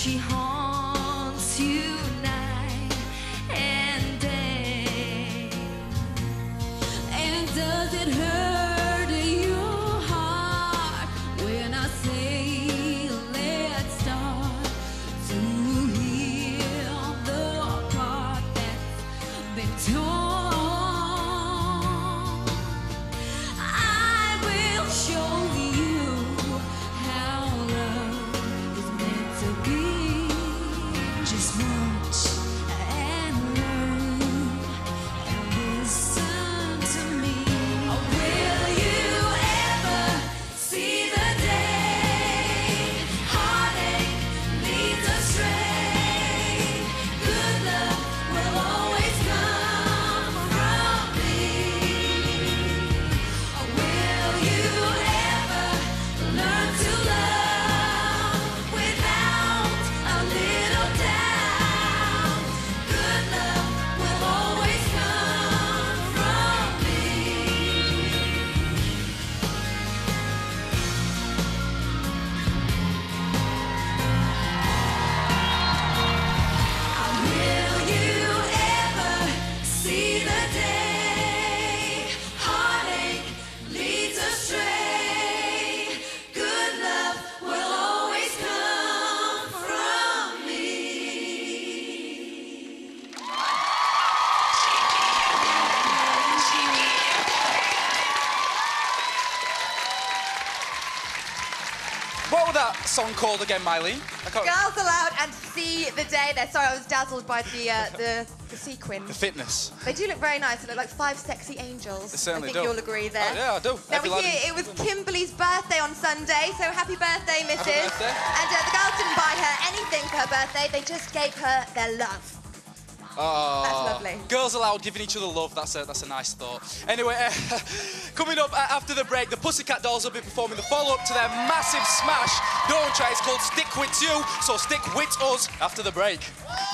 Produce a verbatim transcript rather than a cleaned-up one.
she haunts you night and day. And does it hurt your heart when I say let's start to heal the part that's been torn? I will show you how love is meant to be. Just watch and learn and listen to me. Will you ever see the day heartache leads astray? Good luck will always come from me. Will you ever learn to love without a little doubt? Good luck will always come from me. Will you ever see the day heartache leads astray? Good love will always come from me. What was that song called again, Mylene? I can't... Girls Aloud and See the Day there. Sorry, I was dazzled by the uh, the, the sequins. The fitness. They do look very nice. They look like five sexy angels. They certainly I think do. you'll agree there. Oh, yeah, I do. Now Every we're lad here. in- It was Kimberly's birthday on Sunday, so happy birthday, missus birthday. And uh, the girls didn't buy her anything for her birthday. They just gave her their love. Oh, That's lovely. Girls Aloud giving each other love. That's a, that's a nice thought. Anyway, uh, coming up uh, after the break, the Pussycat Dolls will be performing the follow-up to their massive smash. No one try. It's called Stick With You, so stick with us after the break.